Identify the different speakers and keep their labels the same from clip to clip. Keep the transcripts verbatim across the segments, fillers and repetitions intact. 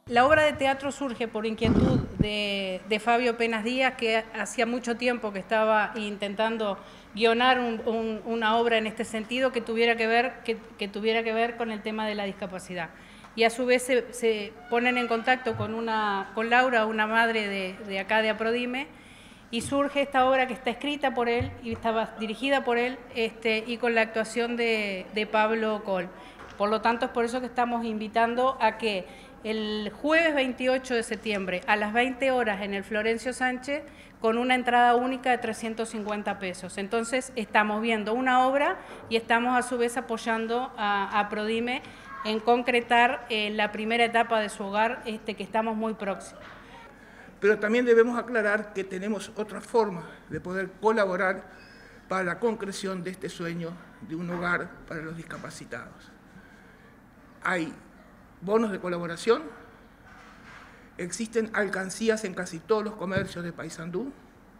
Speaker 1: La obra de teatro surge por inquietud de, de Fabio Penas Díaz, que hacía mucho tiempo que estaba intentando guionar un, un, una obra en este sentido que tuviera que ver, que, que tuviera que ver con el tema de la discapacidad. Y a su vez se, se ponen en contacto con, una, con Laura, una madre de, de acá de Aprodime, y surge esta obra que está escrita por él y estaba dirigida por él este, y con la actuación de, de Pablo Col. Por lo tanto, es por eso que estamos invitando a que el jueves veintiocho de septiembre a las veinte horas en el Florencio Sánchez, con una entrada única de trescientos cincuenta pesos. Entonces, estamos viendo una obra y estamos a su vez apoyando a, a Aprodime en concretar eh, la primera etapa de su hogar, este, que estamos muy próximos.
Speaker 2: Pero también debemos aclarar que tenemos otra forma de poder colaborar para la concreción de este sueño de un hogar para los discapacitados. Hay bonos de colaboración, existen alcancías en casi todos los comercios de Paysandú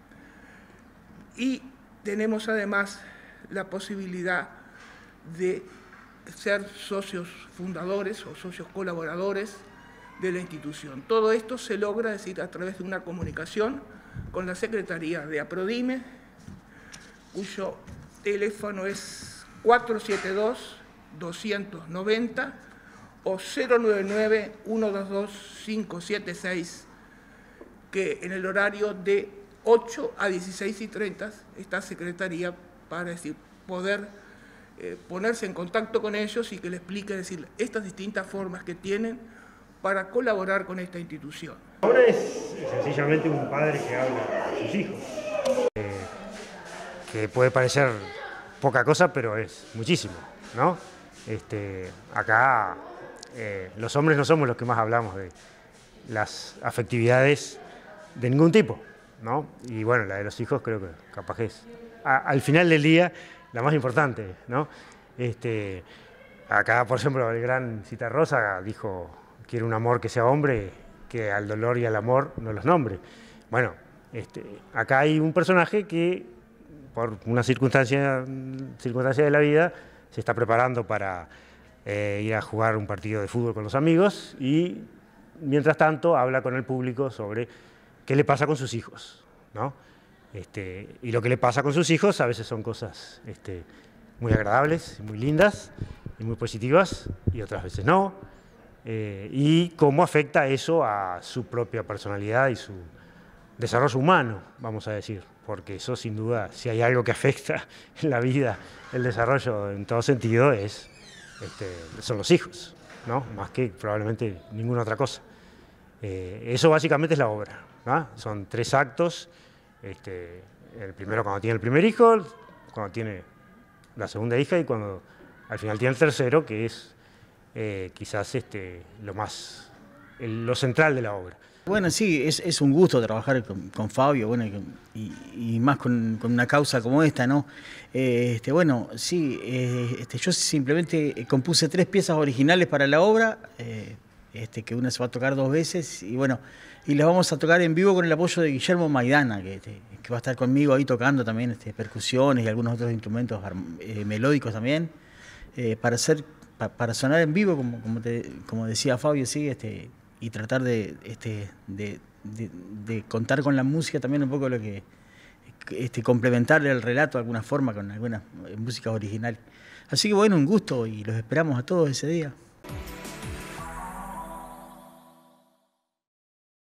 Speaker 2: y tenemos además la posibilidad de ser socios fundadores o socios colaboradores de la institución. Todo esto se logra, es decir, a través de una comunicación con la Secretaría de Aprodime, cuyo teléfono es cuatro siete dos, dos nueve cero o cero nueve nueve, uno dos dos, cinco siete seis, que en el horario de ocho a dieciséis y treinta esta Secretaría para decir, poder eh, ponerse en contacto con ellos y que le explique decir, estas distintas formas que tienen para colaborar con esta institución.
Speaker 3: Ahora es sencillamente un padre que habla a sus hijos, eh, que puede parecer poca cosa, pero es muchísimo, ¿no? Este, acá eh, los hombres no somos los que más hablamos de las afectividades de ningún tipo, ¿no? Y bueno, la de los hijos creo que capaz que es, a, al final del día, la más importante, ¿no? Este, acá, por ejemplo, el gran Citarrosa dijo: quiero un amor que sea hombre, que al dolor y al amor no los nombre. Bueno, este, acá hay un personaje que, por una circunstancia, circunstancia de la vida, se está preparando para eh, ir a jugar un partido de fútbol con los amigos y, mientras tanto, habla con el público sobre qué le pasa con sus hijos, ¿no? Este, y lo que le pasa con sus hijos a veces son cosas este, muy agradables, muy lindas y muy positivas, y otras veces no. Eh, y cómo afecta eso a su propia personalidad y su desarrollo humano, vamos a decir, porque eso sin duda, si hay algo que afecta en la vida, el desarrollo en todo sentido, es, este, son los hijos, ¿no? Más que probablemente ninguna otra cosa. Eh, eso básicamente es la obra, ¿no? Son tres actos, este, el primero cuando tiene el primer hijo, cuando tiene la segunda hija y cuando al final tiene el tercero, que es Eh, quizás este, lo más, el, lo central de la obra.
Speaker 4: Bueno, sí, es, es un gusto trabajar con, con Fabio, bueno, y, y más con, con una causa como esta, ¿no? Eh, este, bueno, sí, eh, este, yo simplemente compuse tres piezas originales para la obra, eh, este, que una se va a tocar dos veces, y bueno, y las vamos a tocar en vivo con el apoyo de Guillermo Maidana, que, este, que va a estar conmigo ahí tocando también este, percusiones y algunos otros instrumentos eh, melódicos también, eh, para hacer para sonar en vivo, como, como, te, como decía Fabio, sí, este, y tratar de, este, de, de, de contar con la música también un poco lo que, este, complementarle el relato de alguna forma con alguna música original. Así que bueno, un gusto y los esperamos a todos ese día.